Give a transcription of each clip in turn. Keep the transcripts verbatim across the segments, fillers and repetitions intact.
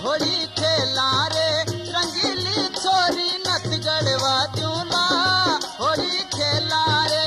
होली खेला रे रंगीली छोरी नथ गढ़वा दूला होली खेला रे।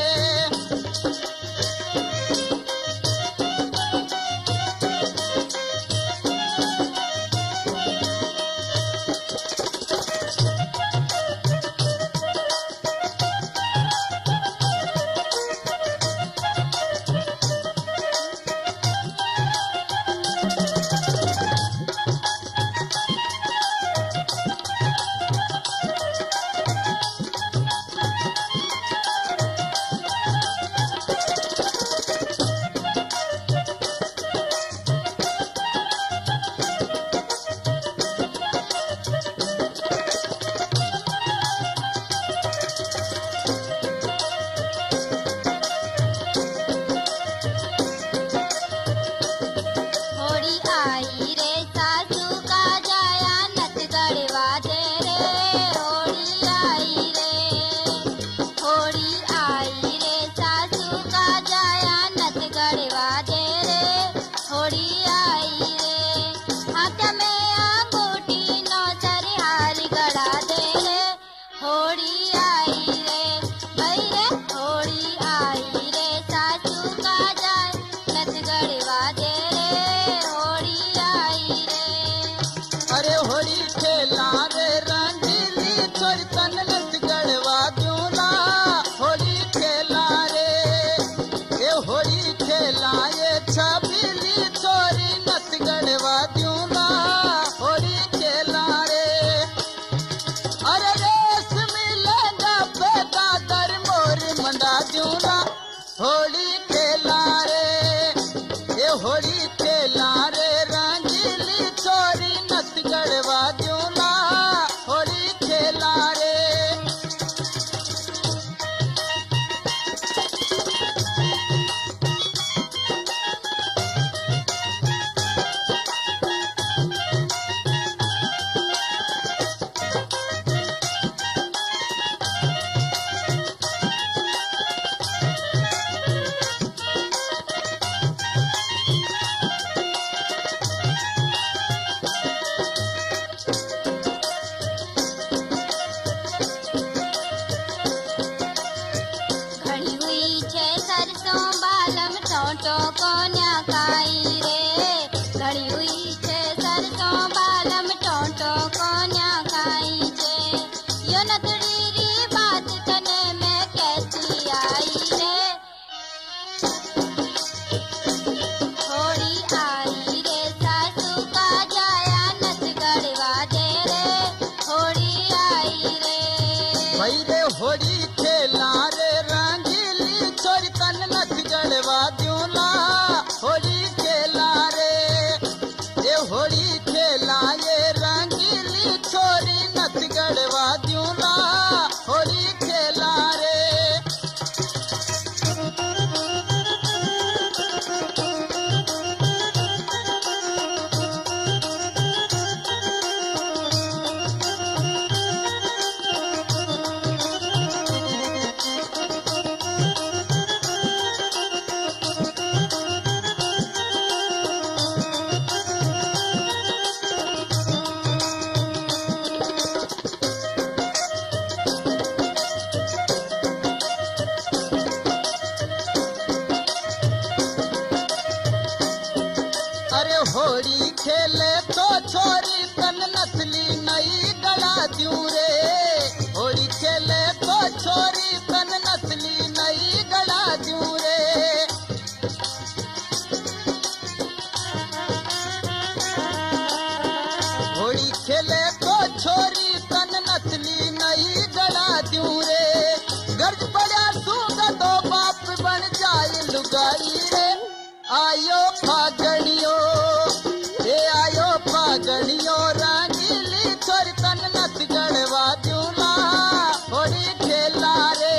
होली खेला रे ये होली खेला रे रंगीली छोरी नथ गढ़वा दूला होली खेला रे। टोटो कोन्या काई रे घड़ी हुई छे सरसों बालम टोटो कोन्या काई छे यो नथड़ी री बात कने में कैसी आई रे। होली आई रे सासू का जाया नथ गढ़वा दे रे होली आई रे। भाई रे होली खेला रे रंगीली छोरी तन नथ गढ़वा दूला होली खेला रे ये होली खेला ये रंगीली छोरी नथ गढ़वा दूला होली खेला रे। अरे होली खेले तो छोरी तन नथली नई गला दूं रे होली खेले तो छोरी तन नथली नई गला दूं रे। होली खेले तो छोरी तन नथली नई गला दूं रे गर्ज पड़ा सूगा तो बाप बन जाए लुगाई रे। आयो फागणियो रे आयो फागणियो रंगीली छोरी तन नथ गढ़वा दूला होली खेला रे।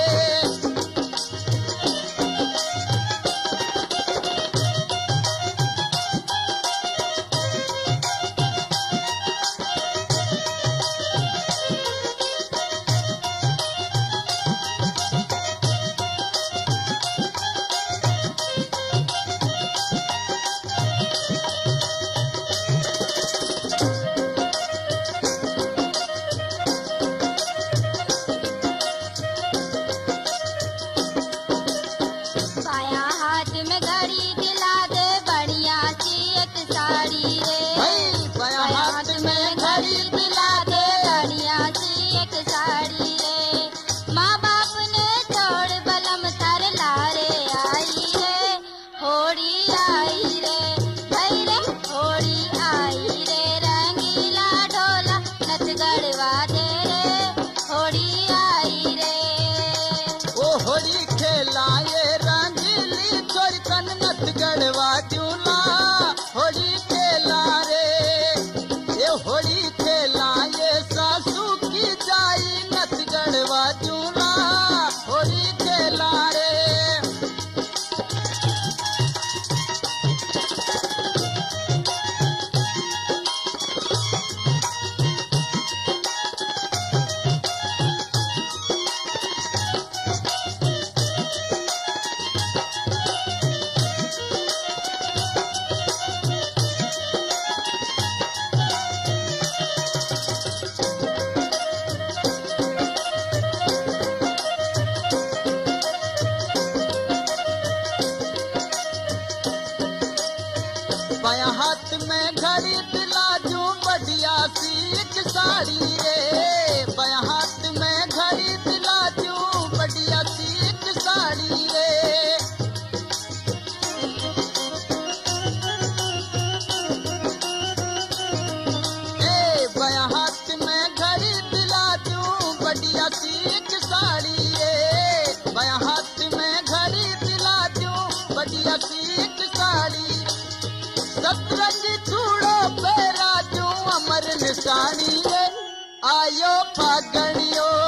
टाणी रे आयो फागणियो